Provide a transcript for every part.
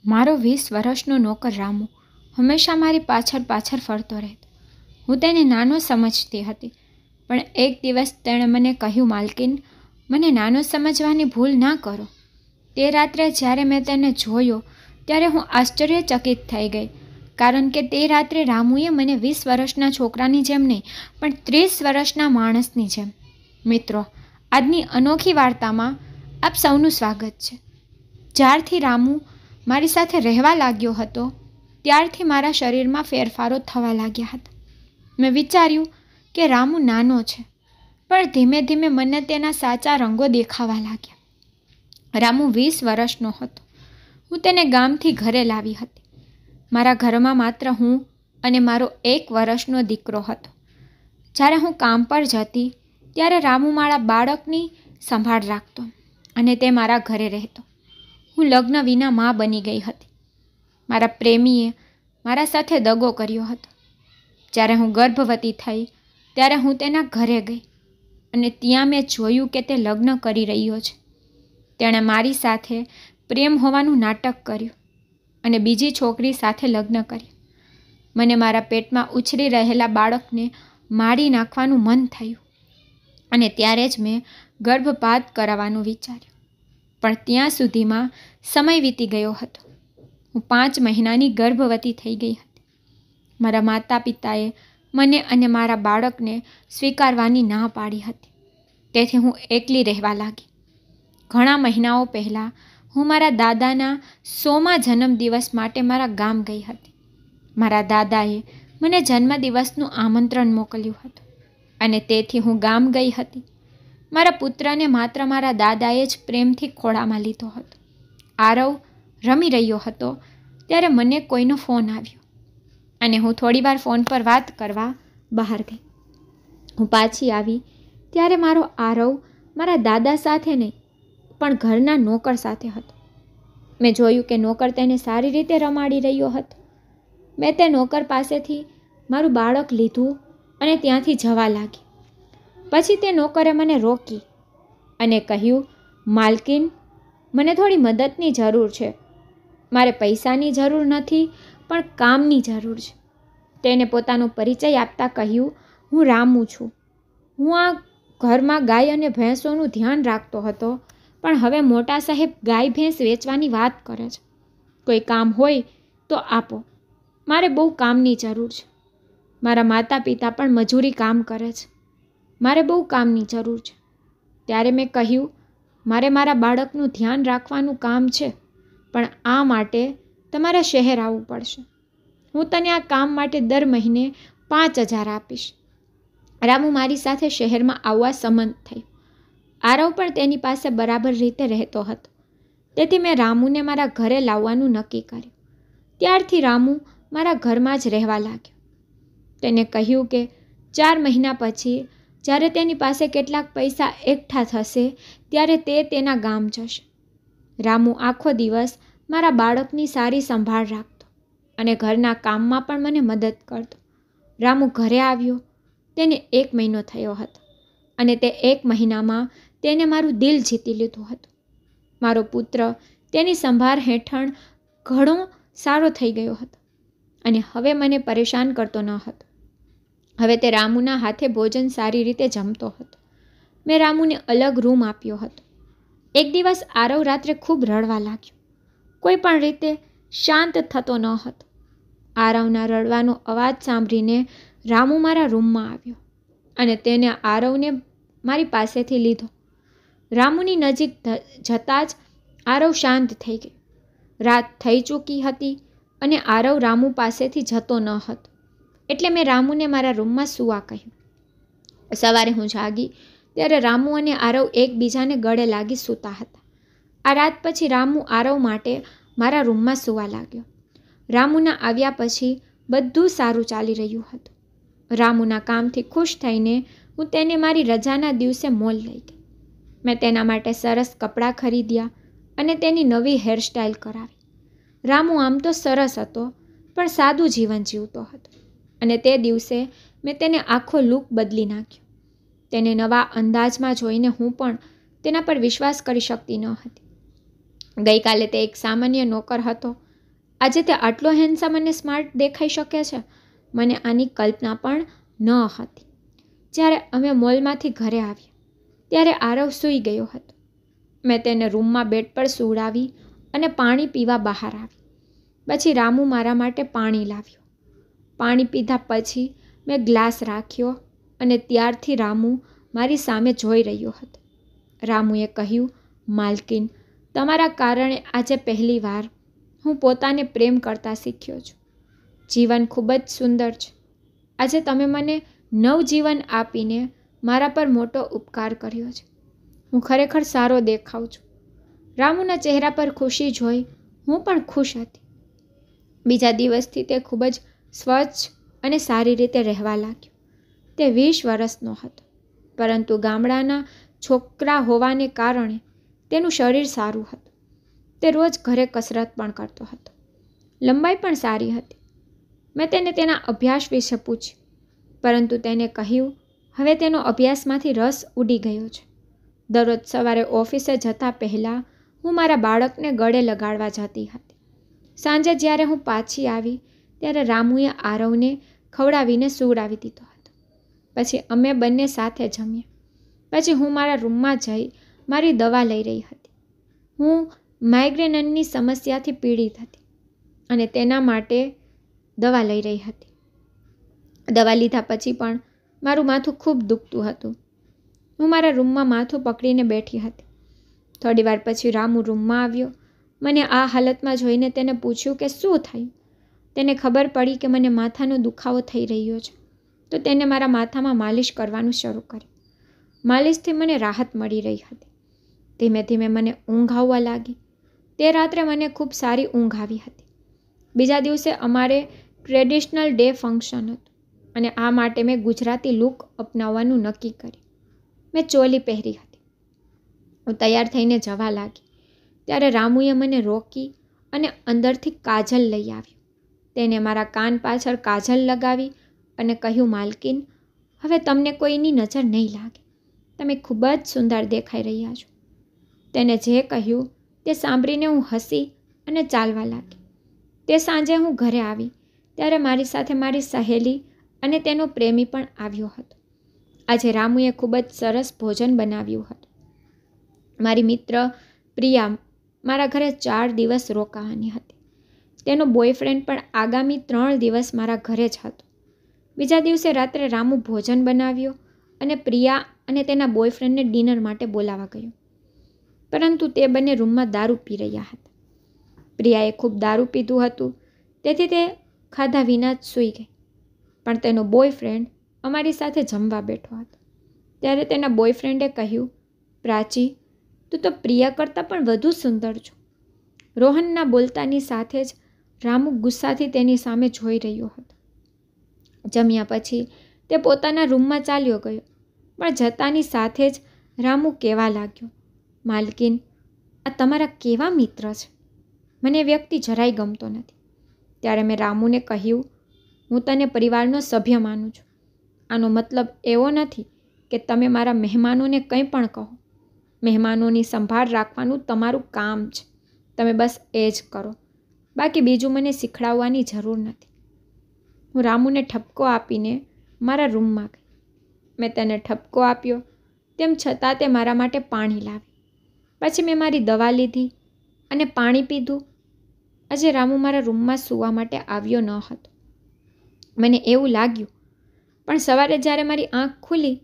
મારો 20 વર્ષનો નોકર રામુ હંમેશા મારી પાછળ પાછળ ફરતો રહેતો. હું તેને નાનો સમજતી હતી, પણ એક દિવસ તેણે મને કહ્યું, માલકીન, મને નાનો સમજવાની ભૂલ ના કરો. તે રાત્રે જ્યારે મેં તેને જોયો ત્યારે હું આશ્ચર્યચકિત થઈ ગઈ, કારણ કે તે રાત્રે રામુએ મને 20 વર્ષના છોકરાની જેમ નહીં, પણ 30 વર્ષના માણસની જેમ. મિત્રો, આજની અનોખી વાર્તામાં આપ સૌનું સ્વાગત છે. જ્યારથી રામુ મારી સાથે રહેવા લાગ્યો હતો ત્યારથી મારા શરીરમાં ફેરફારો થવા લાગ્યા હતા. મેં વિચાર્યું કે રામુ નાનો છે, પણ ધીમે ધીમે મને તેના સાચા રંગો દેખાવા લાગ્યા. રામુ 20 વર્ષનો હતો. હું તેને ગામથી ઘરે લાવી હતી. મારા ઘરમાં માત્ર હું અને મારો 1 વર્ષનો દીકરો હતો. જ્યારે હું કામ પર જતી ત્યારે રામુ મારા બાળકની સંભાળ રાખતો અને તે મારા ઘરે રહેતો. હું લગ્ન વિના મા બની ગઈ હતી. મારા પ્રેમીએ મારા સાથે દગો કર્યો હતો. જ્યારે હું ગર્ભવતી થઈ ત્યારે હું તેના ઘરે ગઈ અને ત્યાં મેં જોયું કે તે લગ્ન કરી રહ્યો છે. તેણે મારી સાથે પ્રેમ હોવાનું નાટક કર્યું અને બીજી છોકરી સાથે લગ્ન કર્યા. મને મારા પેટમાં ઉછરી રહેલા બાળકને મારી નાખવાનું મન થયું અને ત્યારે જ મેં ગર્ભપાત કરાવવાનું વિચાર્યું. પણ ત્યાં સુધીમાં સમય વીતી ગયો હતો. હું 5 મહિનાની ગર્ભવતી થઈ ગઈ હતી. મારા માતા પિતાએ મને અને મારા બાળકને સ્વીકારવાની ના પાડી હતી. તેથી હું એકલી રહેવા લાગી. ઘણા મહિનાઓ પહેલાં હું મારા દાદાના 100મા જન્મદિવસ માટે મારા ગામ ગઈ હતી. મારા દાદાએ મને જન્મદિવસનું આમંત્રણ મોકલ્યું હતું અને તેથી હું ગામ ગઈ હતી. મારા પુત્રને માત્ર મારા દાદાએ જ પ્રેમથી ખોળામાં લીધો હતો. આરવ રમી રહ્યો હતો ત્યારે મને કોઈનો ફોન આવ્યો અને હું થોડીવાર ફોન પર વાત કરવા બહાર ગઈ. હું પાછી આવી ત્યારે મારો આરવ મારા દાદા સાથે નહીં, પણ ઘરના નોકર સાથે હતો. મેં જોયું કે નોકર તેને સારી રીતે રમાડી રહ્યો હતો. મેં તે નોકર પાસેથી મારું બાળક લીધું અને ત્યાંથી જવા લાગી. પછી તે નોકરે મને રોકી અને કહ્યું, માલકીન, મને થોડી મદદની જરૂર છે. મારે પૈસાની જરૂર નથી, પણ કામની જરૂર છે. તેને પોતાનો પરિચય આપતા કહ્યું, હું રામુ છું. હું આ ઘરમાં ગાય અને ભેંસોનું ધ્યાન રાખતો હતો, પણ હવે મોટા સાહેબ ગાય ભેંસ વેચવાની વાત કરે છે. કોઈ કામ હોય તો આપો. મારે બહુ કામની જરૂર છે. મારા માતા પિતા પણ મજૂરી કામ કરે છે. મારે બહુ કામની જરૂર છે. ત્યારે મેં કહ્યું, મારે મારા બાળકનું ધ્યાન રાખવાનું કામ છે, પણ આ માટે તમારે શહેર આવવું પડશે. હું તને આ કામ માટે દર મહિને 5000 આપીશ. રામુ મારી સાથે શહેરમાં આવવા સંમત થયો. આરવ પણ તેની પાસે બરાબર રીતે રહેતો હતો. તેથી મેં રામુને મારા ઘરે લાવવાનું નક્કી કર્યું. ત્યારથી રામુ મારા ઘરમાં જ રહેવા લાગ્યો. તેને કહ્યું કે 4 મહિના પછી જ્યારે તેની પાસે કેટલાક પૈસા એકઠા થશે ત્યારે તે તેના ગામ જશે. રામુ આખો દિવસ મારા બાળકની સારી સંભાળ રાખતો અને ઘરના કામમાં પણ મને મદદ કરતો. રામુ ઘરે આવ્યો તેને 1 મહિનો થયો હતો અને તે 1 મહિનામાં તેને મારું દિલ જીતી લીધું હતું. મારો પુત્ર તેની સંભાળ હેઠળ ઘણો સારો થઈ ગયો હતો અને હવે મને પરેશાન કરતો ન હતો. હવે તે રામુના હાથે ભોજન સારી રીતે જમતો હતો. મેં રામુને અલગ રૂમ આપ્યો હતો. એક દિવસ આરવ રાત્રે ખૂબ રડવા લાગ્યો. કોઈ પણ રીતે શાંત થતો ન હતો. આરવના રડવાનો અવાજ સાંભળીને રામુ મારા રૂમમાં આવ્યો અને તેને આરવને મારી પાસેથી લીધો. રામુની નજીક જતાં જ આરવ શાંત થઈ ગયો. રાત થઈ ચૂકી હતી અને આરવ રામુ પાસેથી જતો ન હતો, એટલે મેં રામુને મારા રૂમમાં સૂવા કહ્યું. સવારે હું જાગી ત્યારે રામુ અને આરવ એકબીજાને ગળે લાગી સૂતા હતા. આ રાત પછી રામુ આરવ માટે મારા રૂમમાં સૂવા લાગ્યો. રામુના આવ્યા પછી બધું સારું ચાલી રહ્યું હતું. રામુના કામથી ખુશ થઈને હું તેને મારી રજાના દિવસે મોલ લઈ ગઈ. મેં તેના માટે સરસ કપડાં ખરીદ્યા અને તેની નવી હેરસ્ટાઈલ કરાવી. રામુ આમ તો સરસ હતો, પણ સાદું જીવન જીવતો હતો અને તે દિવસે મેં તેને આખો લુક બદલી નાખ્યો. તેને નવા અંદાજમાં જોઈને હું પણ તેના પર વિશ્વાસ કરી શકતી ન હતી. ગઈકાલે તે એક સામાન્ય નોકર હતો આજે તે આટલો હેન્ડસમ અને સ્માર્ટ દેખાઈ શકે છે. મને આની કલ્પના પણ ન હતી. જ્યારે અમે મોલમાંથી ઘરે આવ્યા ત્યારે આરવ સૂઈ ગયો હતો. મેં તેને રૂમમાં બેડ પર સૂડાવી અને પાણી પીવા બહાર આવી. પછી રામુ મારા માટે પાણી લાવ્યો. પાણી પીધા પછી મેં ગ્લાસ રાખ્યો અને ત્યારથી રામુ મારી સામે જોઈ રહ્યો હતો. રામુએ કહ્યું, માલકીન, તમારા કારણે આજે પહેલીવાર હું પોતાને પ્રેમ કરતા શીખ્યો છું. જીવન ખૂબ જ સુંદર છે. આજે તમે મને નવજીવન આપીને મારા પર મોટો ઉપકાર કર્યો છે. હું ખરેખર સારો દેખાઉં છું. રામુના ચહેરા પર ખુશી જોઈ હું પણ ખુશ હતી. બીજા દિવસથી તે ખૂબ જ સ્વચ્છ અને સારી રીતે રહેવા લાગ્યો. તે 20 વર્ષનો હતો, પરંતુ ગામડાના છોકરા હોવાને કારણે તેનું શરીર સારું હતું. તે રોજ ઘરે કસરત પણ કરતો હતો. લંબાઈ પણ સારી હતી. મેં તેને તેના અભ્યાસ વિશે પૂછ્યું, પરંતુ તેને કહ્યું હવે તેનો અભ્યાસમાંથી રસ ઉડી ગયો છે. દરરોજ સવારે ઓફિસે જતા પહેલાં હું મારા બાળકને ગળે લગાડવા જતી હતી. સાંજે જ્યારે હું પાછી આવી ત્યારે રામુએ આરવને ખવડાવીને સૂવડાવી દીધો હતો. પછી અમે બંને સાથે જમ્યા. પછી હું મારા રૂમમાં જઈ મારી દવા લઈ રહી હતી. હું માઇગ્રેનની સમસ્યાથી પીડિત હતી અને તેના માટે દવા લઈ રહી હતી. દવા લીધા પછી પણ મારું માથું ખૂબ દુખતું હતું. હું મારા રૂમમાં માથું પકડીને બેઠી હતી. થોડી વાર પછી રામુ રૂમમાં આવ્યો. મને આ હાલતમાં જોઈને તેને પૂછ્યું કે શું થયું. તેને ખબર પડી કે મને માથાનો દુખાવો થઈ રહ્યો છે, તો તેને મારા માથામાં માલિશ કરવાનું શરૂ કર્યું. માલિશથી મને રાહત મળી રહી હતી. ધીમે ધીમે મને ઊંઘ આવવા લાગી. તે રાત્રે મને ખૂબ સારી ઊંઘ આવી હતી. બીજા દિવસે અમારે ટ્રેડિશનલ ડે ફંક્શન હતું અને આ માટે મેં ગુજરાતી લુક અપનાવવાનું નક્કી કર્યું. મેં ચોલી પહેરી હતી. હું તૈયાર થઈને જવા લાગી ત્યારે રામુએ મને રોકી અને અંદરથી કાજલ લઈ આવ્યું. તેને મારા કાન પાછળ કાજલ લગાવી અને કહ્યું, માલકીન, હવે તમને કોઈની નજર નહીં લાગે. તમે ખૂબ જ સુંદર દેખાઈ રહ્યા છો. તેને જે કહ્યું તે સાંભળીને હું હસી અને ચાલવા લાગી. તે સાંજે હું ઘરે આવી ત્યારે મારી સાથે મારી સહેલી અને તેનો પ્રેમી પણ આવ્યો હતો. આજે રામુએ ખૂબ જ સરસ ભોજન બનાવ્યું હતું. મારી મિત્ર પ્રિયા મારા ઘરે 4 દિવસ રોકાવાની હતી. તેનો બોયફ્રેન્ડ પણ આગામી 3 દિવસ મારા ઘરે જ હતો. બીજા દિવસે રાત્રે રામુ ભોજન બનાવ્યો અને પ્રિયા અને તેના બોયફ્રેન્ડને ડિનર માટે બોલાવવા ગયો. પરંતુ તે બંને રૂમમાં દારૂ પી રહ્યા હતા. પ્રિયાએ ખૂબ દારૂ પીધું હતું, તેથી તે ખાધા વિના જ સૂઈ ગઈ. પણ તેનો બોયફ્રેન્ડ અમારી સાથે જમવા બેઠો હતો. ત્યારે તેના બોયફ્રેન્ડે કહ્યું, પ્રાચી, તું તો પ્રિયા કરતાં પણ વધુ સુંદર છો. રોહનના બોલતાની સાથે જ રામુ ગુસ્સાથી તેની સામે જોઈ રહ્યો હતો. જમ્યા પછી તે પોતાના રૂમમાં ચાલ્યો ગયો, પણ જતાની સાથે જ રામુ કહેવા લાગ્યો, માલકીન, આ તમારા કેવા મિત્ર છે. મને વ્યક્તિ જરાય ગમતો નથી. ત્યારે મેં રામુને કહ્યું, હું તને પરિવારનો સભ્ય માનું છું. આનો મતલબ એવો નથી કે તમે મારા મહેમાનોને કંઈ પણ કહો. મહેમાનોની સંભાળ રાખવાનું તમારું કામ છે. તમે બસ એ જ કરો. બાકી બીજું મને શીખડાવવાની જરૂર નથી. હું રામુને ઠપકો આપીને મારા રૂમમાં ગઈ. મેં તેને ઠપકો આપ્યો, તેમ છતાં તે મારા માટે પાણી લાવી. પછી મેં મારી દવા લીધી અને પાણી પીધું. આજે રામુ મારા રૂમમાં સૂવા માટે આવ્યો ન હતો. મને એવું લાગ્યું, પણ સવારે જ્યારે મારી આંખ ખુલી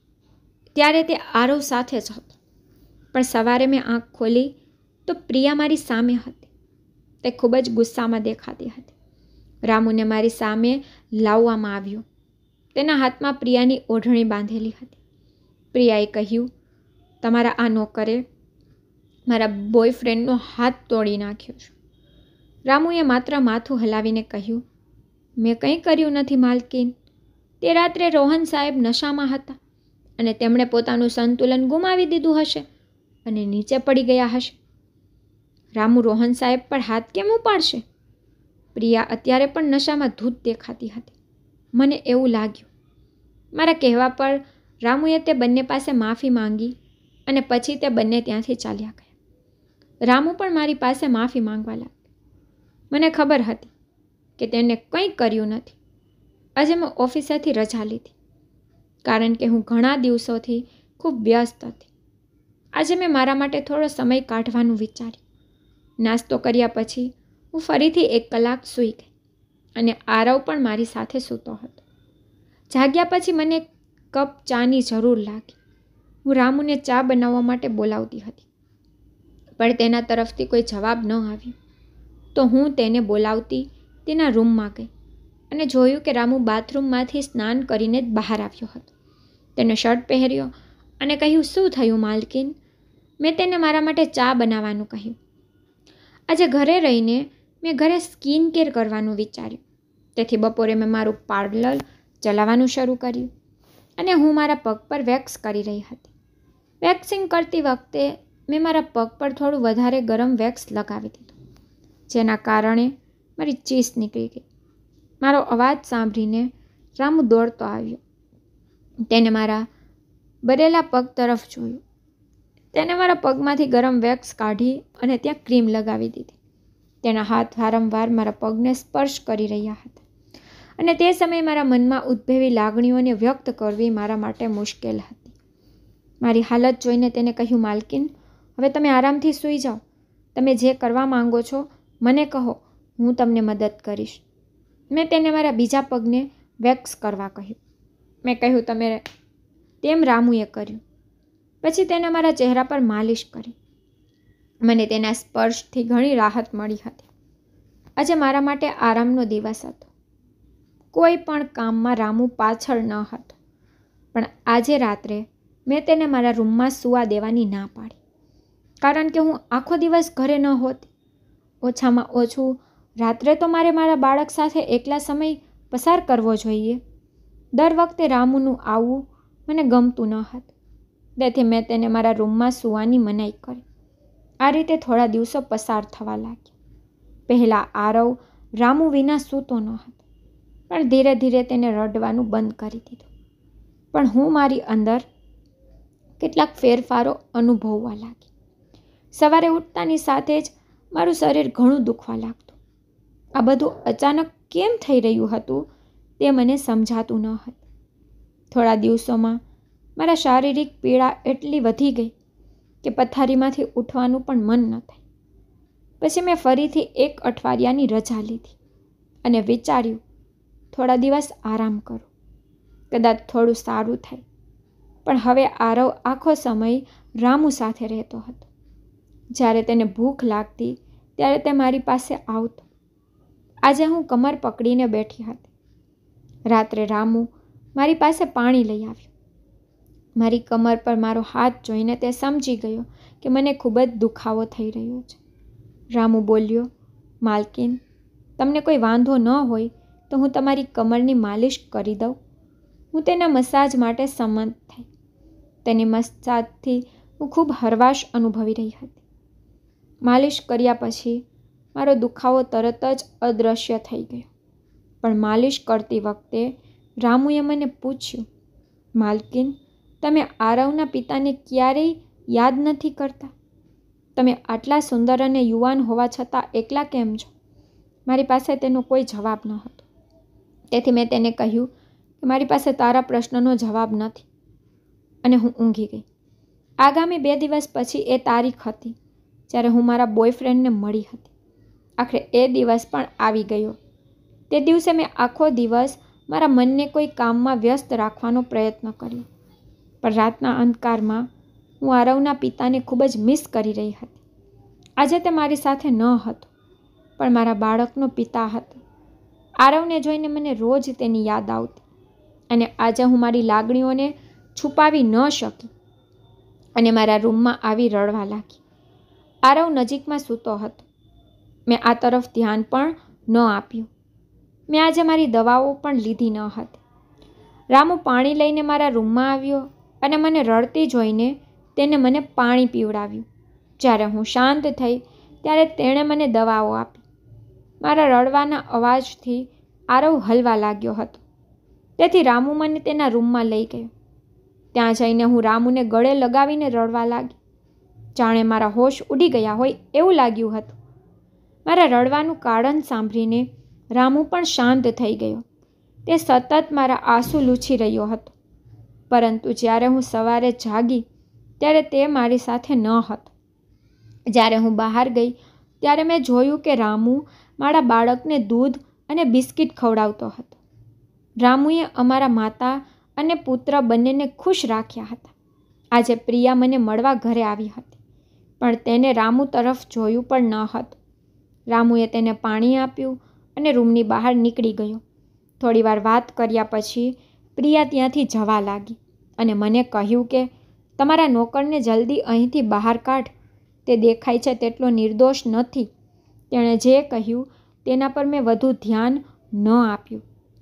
ત્યારે તે આરવ સાથે જ હતો. પણ સવારે મેં આંખ ખોલી તો પ્રિયા મારી સામે હતી. તે ખૂબ જ ગુસ્સામાં દેખાતી હતી. રામુને મારી સામે લાવવામાં આવ્યો. તેના હાથમાં પ્રિયાની ઓઢણી બાંધેલી હતી. પ્રિયાએ કહ્યું, તમારા આ નોકરે મારા બોયફ્રેન્ડનો હાથ તોડી નાખ્યો છે. રામુએ માત્ર માથું હલાવીને કહ્યું, મેં કંઈ કર્યું નથી માલકીન. તે રાત્રે રોહન સાહેબ નશામાં હતા અને તેમણે પોતાનું સંતુલન ગુમાવી દીધું હશે અને નીચે પડી ગયા હશે. રામુ રોહન સાહેબ પર હાથ કેમ ઉપાડશે? પ્રિયા અત્યારે પણ નશામાં ધૂત દેખાતી હતી. મને એવું લાગ્યું. મારા કહેવા પર રામુએ તે બંને પાસે માફી માંગી અને પછી તે બંને ત્યાંથી ચાલ્યા ગયા. રામુ પણ મારી પાસે માફી માંગવા લાગ્યો. મને ખબર હતી કે તેને કંઈ કર્યું નથી. આજે મેં ઓફિસેથી રજા લીધી કારણ કે હું ઘણા દિવસોથી ખૂબ વ્યસ્ત હતી. આજે મેં મારા માટે થોડો સમય કાઢવાનું વિચાર્યું. નાસ્તો કર્યા પછી હું ફરીથી 1 કલાક સૂઈ ગઈ અને આરવ પણ મારી સાથે સૂતો હતો. જાગ્યા પછી મને એક કપ ચાની જરૂર લાગી. હું રામુને ચા બનાવવા માટે બોલાવતી હતી, પણ તેના તરફથી કોઈ જવાબ ન આવ્યો. તો હું તેને બોલાવતી તેના રૂમમાં ગઈ અને જોયું કે રામુ બાથરૂમમાંથી સ્નાન કરીને જ બહાર આવ્યો હતો. તેને શર્ટ પહેર્યો અને કહ્યું, શું થયું માલકીન? મેં તેને મારા માટે ચા બનાવવાનું કહ્યું. આજે ઘરે રહીને મેં ઘરે સ્કિન કેર કરવાનું વિચાર્યું. તેથી બપોરે મેં મારું પાર્લર ચલાવવાનું શરૂ કર્યું અને હું મારા પગ પર વેક્સ કરી રહી હતી. વેક્સિંગ કરતી વખતે મેં મારા પગ પર થોડું વધારે ગરમ વેક્સ લગાવી દીધું, જેના કારણે મારી ચીસ નીકળી ગઈ. મારો અવાજ સાંભળીને રામુ દોડતો આવ્યો. તેને મારા બળેલા પગ તરફ જોયું. તેને મારા પગમાંથી ગરમ વેક્સ કાઢી અને ત્યાં ક્રીમ લગાવી દીધી. તેના હાથ વારંવાર મારા પગને સ્પર્શ કરી રહ્યા હતા અને તે સમયે મારા મનમાં ઉદ્ભવેલી લાગણીઓને વ્યક્ત કરવી મારા માટે મુશ્કેલ હતી. મારી હાલત જોઈને તેને કહ્યું, માલકીન, હવે તમે આરામથી સૂઈ જાઓ. તમે જે કરવા માંગો છો મને કહો, હું તમને મદદ કરીશ. મેં તેને મારા બીજા પગને વેક્સ કરવા કહ્યું. મેં કહ્યું તેમ રામુએ કર્યું. પછી તેને મારા ચહેરા પર માલિશ કરી. મને તેના સ્પર્શથી ઘણી રાહત મળી હતી. આજે મારા માટે આરામનો દિવસ હતો. કોઈ પણ કામમાં રામુ પાછળ ન હતો. પણ આજે રાત્રે મેં તેને મારા રૂમમાં સૂવા દેવાની ના પાડી, કારણ કે હું આખો દિવસ ઘરે ન હોતી. ઓછામાં ઓછું રાત્રે તો મારે મારા બાળક સાથે એકલા સમય પસાર કરવો જોઈએ. દર વખતે રામુનું આવવું મને ગમતું ન હતું. તેથી મેં તેને મારા રૂમમાં સૂવાની મનાઈ કરી. આ રીતે થોડા દિવસો પસાર થવા લાગ્યા. પહેલાં આરવ રામુ વિના સૂતો ન હતો, પણ ધીરે ધીરે તેને રડવાનું બંધ કરી દીધું. પણ હું મારી અંદર કેટલાક ફેરફારો અનુભવવા લાગી. સવારે ઉઠતાની સાથે જ મારું શરીર ઘણું દુખવા લાગતું. આ બધું અચાનક કેમ થઈ રહ્યું હતું તે મને સમજાતું ન હતું. થોડા દિવસોમાં મારા શારીરિક પીડા એટલી વધી ગઈ કે પથારીમાંથી ઉઠવાનું પણ મન ન થાય. પછી મેં ફરીથી 1 અઠવાડિયાની રજા લીધી અને વિચાર્યું, થોડા દિવસ આરામ કરું, કદાચ થોડું સારું થાય. પણ હવે આરવ આખો સમય રામુ સાથે રહેતો હતો. જ્યારે તેને ભૂખ લાગતી ત્યારે તે મારી પાસે આવતો. આજે હું કમર પકડીને બેઠી હતી. રાત્રે રામુ મારી પાસે પાણી લઈ આવ્યો. મારી કમર પર મારો હાથ જોઈને તે સમજી ગયો કે મને ખૂબ જ દુખાવો થઈ રહ્યો છે. રામુ બોલ્યો, માલકીન, તમને કોઈ વાંધો ન હોય તો હું તમારી કમરની માલિશ કરી દઉં. હું તેના મસાજ માટે સંમત થઈ. તેની મસાજથી હું ખૂબ હરવાશ અનુભવી રહી હતી. માલિશ કર્યા પછી મારો દુખાવો તરત જ અદૃશ્ય થઈ ગયો. પણ માલિશ કરતી વખતે રામુએ મને પૂછ્યું, માલકીન, તમે આરવના પિતાને ક્યારેય યાદ નથી કરતા? તમે આટલા સુંદર અને યુવાન હોવા છતાં એકલા કેમ છો? મારી પાસે તેનો કોઈ જવાબ ન હતો. તેથી મેં તેને કહ્યું કે મારી પાસે તારા પ્રશ્નનો જવાબ નથી, અને હું ઊંઘી ગઈ. આગામી 2 દિવસ પછી એ તારીખ હતી જ્યારે હું મારા બોયફ્રેન્ડને મળી હતી. આખરે એ દિવસ પણ આવી ગયો. તે દિવસે મેં આખો દિવસ મારા મનને કોઈ કામમાં વ્યસ્ત રાખવાનો પ્રયત્ન કર્યો. પણ રાતના અંધકારમાં હું આરવના પિતાને ખૂબ જ મિસ કરી રહી હતી. આજે તે મારી સાથે ન હતો, પણ મારા બાળકનો પિતા હતો. આરવને જોઈને મને રોજ તેની યાદ આવતી, અને આજે હું મારી લાગણીઓને છુપાવી ન શકી અને મારા રૂમમાં આવી રડવા લાગી. આરવ નજીકમાં સૂતો હતો. મેં આ તરફ ધ્યાન પણ ન આપ્યું. મેં આજે મારી દવાઓ પણ લીધી ન હતી. રામુ પાણી લઈને મારા રૂમમાં આવ્યો અને મને રડતી જોઈને તેને મને પાણી પીવડાવ્યું. જ્યારે હું શાંત થઈ ત્યારે તેણે મને દવાઓ આપી. મારા રડવાના અવાજથી આરવ હલવા લાગ્યો હતો. તેથી રામુ મને તેના રૂમમાં લઈ ગયો. ત્યાં જઈને હું રામુને ગળે લગાવીને રડવા લાગી. જાણે મારા હોશ ઉડી ગયા હોય એવું લાગ્યું હતું. મારા રડવાનું કારણ સાંભળીને રામુ પણ શાંત થઈ ગયો. તે સતત મારા આંસુ લૂછી રહ્યો હતો. પરંતુ જ્યારે હું સવારે જાગી ત્યારે તે મારી સાથે ન હતો. જ્યારે હું બહાર ગઈ ત્યારે મેં જોયું કે રામુ મારા બાળકને દૂધ અને બિસ્કિટ ખવડાવતો હતો. રામુએ અમારા માતા અને પુત્ર બંનેને ખુશ રાખ્યા હતા. આજે પ્રિયા મને મળવા ઘરે આવી હતી, પણ તેને રામુ તરફ જોયું પણ ન હતું. રામુએ તેને પાણી આપ્યું અને રૂમની બહાર નીકળી ગયો. થોડીવાર વાત કર્યા પછી પ્રિયા ત્યાંથી જવા લાગી અને મને કહ્યું કે તમારા નોકરને જલ્દી અહીંથી બહાર કાઢ. તે દેખાય છે તેટલો નિર્દોષ નથી. તેણે જે કહ્યું તેના પર મેં વધુ ધ્યાન ન આપ્યું.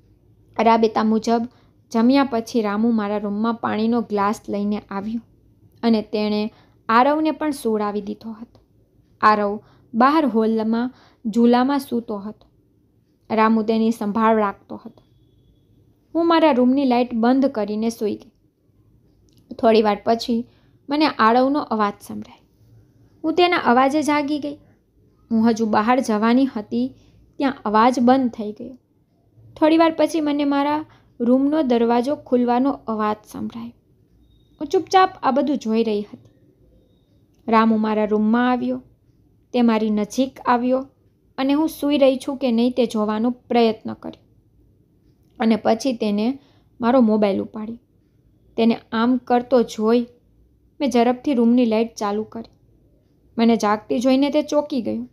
રાબેતા મુજબ જમ્યા પછી રામુ મારા રૂમમાં પાણીનો ગ્લાસ લઈને આવ્યો અને તેણે આરવને પણ સુવડાવી દીધો હતો. આરવ બહાર હોલમાં ઝૂલામાં સૂતો હતો. રામુ તેની સંભાળ રાખતો હતો. હું મારા રૂમની લાઇટ બંધ કરીને સૂઈ ગઈ. થોડીવાર પછી મને આરવનો અવાજ સંભળાયો. હું તેના અવાજે જાગી ગઈ. હું હજુ બહાર જવાની હતી ત્યાં અવાજ બંધ થઈ ગયો. થોડીવાર પછી મને મારા રૂમનો દરવાજો ખુલવાનો અવાજ સંભળાયો. હું ચૂપચાપ આ બધું જોઈ રહી હતી. રામુ મારા રૂમમાં આવ્યો. તે મારી નજીક આવ્યો અને હું સૂઈ રહી છું કે નહીં તે જોવાનો પ્રયત્ન કર્યો. અને પછી તેને મારો મોબાઈલ ઉપાડ્યો. તેને આમ કરતો જોઈ મેં ઝડપથી રૂમની લાઇટ ચાલુ કરી. મને જાગતી જોઈને તે ચોંકી ગયો.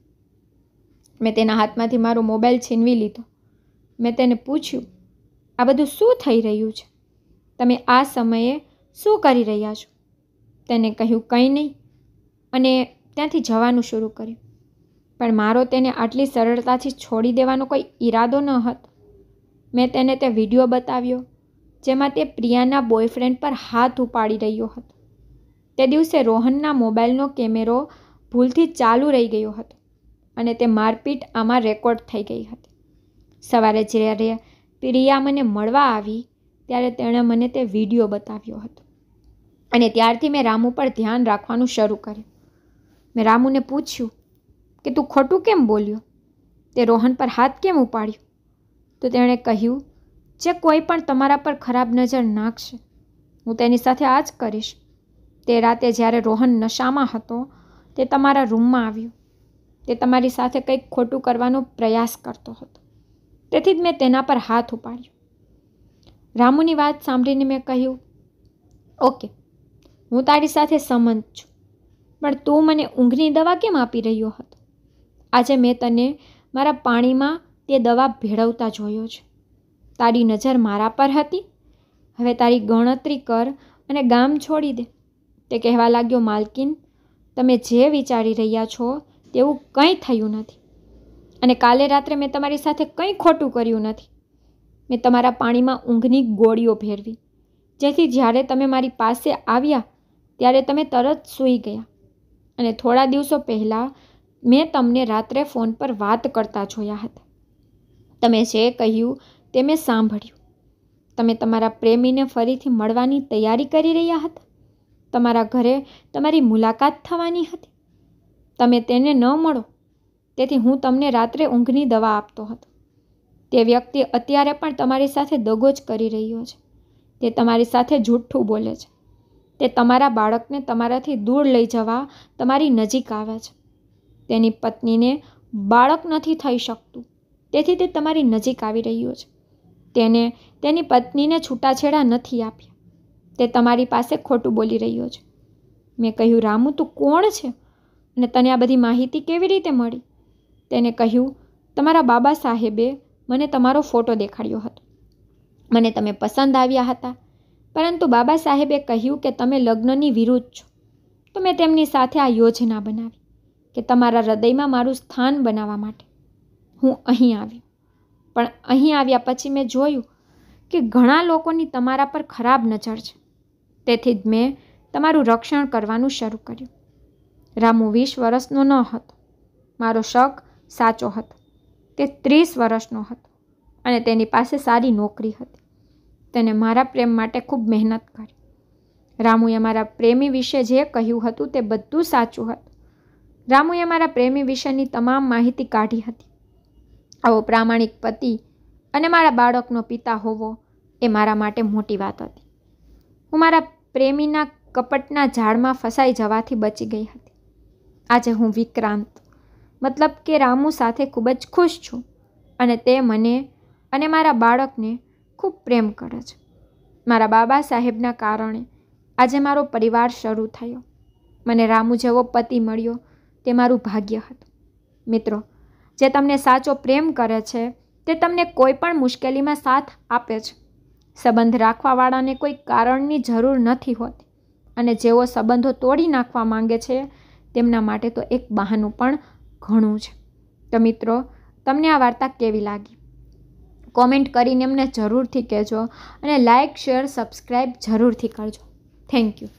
મેં તેના હાથમાંથી મારો મોબાઈલ છીનવી લીધો. મેં તેને પૂછ્યું, આ બધું શું થઈ રહ્યું છે? તમે આ સમયે શું કરી રહ્યા છો? તેને કહ્યું કંઈ નહીં અને ત્યાંથી જવાનું શરૂ કર્યું. પણ મારો તેને આટલી સરળતાથી છોડી દેવાનો કોઈ ઈરાદો ન હતો. મેં તેને તે વિડીયો બતાવ્યો જેમાં તે પ્રિયાના બોયફ્રેન્ડ પર હાથ ઉપાડી રહ્યો હતો. તે દિવસે રોહનના મોબાઈલનો કેમેરો ભૂલથી ચાલુ રહી ગયો હતો અને તે મારપીટ આમાં રેકોર્ડ થઈ ગઈ હતી. સવારે જ્યારે પ્રિયા મને મળવા આવી ત્યારે તેણે મને તે વિડીયો બતાવ્યો હતો અને ત્યારથી મેં રામુ પર ધ્યાન રાખવાનું શરૂ કર્યું. મેં રામુને પૂછ્યું કે તું ખોટું કેમ બોલ્યો? તે રોહન પર હાથ કેમ ઉપાડ્યો? તો તેણે કહ્યું, જે કોઈ પણ તમારા પર ખરાબ નજર નાખશે હું તેની સાથે આ જ કરીશ. તે રાતે જ્યારે રોહન નશામાં હતો તે તમારા રૂમમાં આવ્યો. તે તમારી સાથે કંઈક ખોટું કરવાનો પ્રયાસ કરતો હતો. તેથી જ મેં તેના પર હાથ ઉપાડ્યો. રામુની વાત સાંભળીને મેં કહ્યું, ઓકે, હું તારી સાથે સંમત છું, પણ તું મને ઊંઘની દવા કેમ આપી રહ્યો હતો? આજે મેં તને મારા પાણીમાં તે દવા ભેળવતા જોયો છે. તારી નજર મારા પર હતી. હવે તારી ગણતરી કર અને ગામ છોડી દે. તે કહેવા લાગ્યો, માલકીન, તમે જે વિચારી રહ્યા છો તેવું કંઈ થયું નથી અને કાલે રાત્રે મેં તમારી સાથે કંઈ ખોટું કર્યું નથી. મેં તમારા પાણીમાં ઊંઘની ગોળીઓ ભેળવી જેથી જ્યારે તમે મારી પાસે આવ્યા ત્યારે તમે તરત સૂઈ ગયા. અને થોડા દિવસો પહેલાં મેં તમને રાત્રે ફોન પર વાત કરતા જોયા હતા. તમે જે કહ્યું તે મેં સાંભળ્યું. તમે તમારા પ્રેમીને ફરીથી મળવાની તૈયારી કરી રહ્યા હતા. તમારા ઘરે તમારી મુલાકાત થવાની હતી. તમે તેને ન મળો તેથી હું તમને રાત્રે ઊંઘની દવા આપતો હતો. તે વ્યક્તિ અત્યારે પણ તમારી સાથે દગો જ કરી રહ્યો છે. તે તમારી સાથે જૂઠું બોલે છે. તે તમારા બાળકને તમારાથી દૂર લઈ જવા તમારી નજીક આવે છે. તેની પત્નીને બાળક નથી થઈ શકતું તેથી તે તમારી નજીક આવી રહ્યો છે. તેને તેની પત્નીને છૂટાછેડા નથી આપ્યા. તે તમારી પાસે ખોટું બોલી રહ્યો છે. મેં કહ્યું, રામુ, તું કોણ છે અને તને આ બધી માહિતી કેવી રીતે મળી? તેને કહ્યું, તમારા બાબા સાહેબે મને તમારો ફોટો દેખાડ્યો હતો. મને તમે પસંદ આવ્યા હતા, પરંતુ બાબા સાહેબે કહ્યું કે તમે લગ્નની વિરુદ્ધ છો. તો મેં તેમની સાથે આ યોજના બનાવી કે તમારા હૃદયમાં મારું સ્થાન બનાવવા માટે હું અહીં આવી. પણ અહીં આવ્યા પછી મેં જોયું કે ઘણા લોકોની તમારા પર ખરાબ નજર છે. તેથી જ મેં તમારું રક્ષણ કરવાનું શરૂ કર્યું. રામુ 20 વર્ષનો ન હતો. મારો શક સાચો હતો. તે 30 વર્ષનો હતો અને તેની પાસે સારી નોકરી હતી. તેને મારા પ્રેમ માટે ખૂબ મહેનત કરી. રામુએ મારા પ્રેમી વિશે જે કહ્યું હતું તે બધું સાચું હતું. રામુએ મારા પ્રેમી વિશેની તમામ માહિતી કાઢી હતી. આવો પ્રામાણિક પતિ અને મારા બાળકનો પિતા હોવો એ મારા માટે મોટી વાત હતી. હું મારા પ્રેમીના કપટના જાળમાં ફસાઈ જવાથી બચી ગઈ હતી. આજે હું વિક્રાંત મતલબ કે રામુ સાથે ખૂબ જ ખુશ છું અને તે મને અને મારા બાળકને ખૂબ પ્રેમ કરે છે. મારા બાબા સાહેબના કારણે આજે મારો પરિવાર શરૂ થયો. મને રામુ જેવો પતિ મળ્યો તે મારું ભાગ્ય હતું. મિત્રો, જે તમને સાચો પ્રેમ કરે છે તે તમને કોઈ પણ મુશ્કેલીમાં સાથ આપે છે. સંબંધ રાખવાવાળાને કોઈ કારણની જરૂર નથી હોતી અને જેઓ સંબંધો તોડી નાખવા માંગે છે તેમના માટે તો એક બહાનું પણ ઘણું છે. તો મિત્રો, તમને આ વાર્તા કેવી લાગી? કોમેન્ટ કરીને એમને જરૂરથી કહેજો અને લાઇક, શેર, સબસ્ક્રાઈબ જરૂરથી કરજો. Thank you.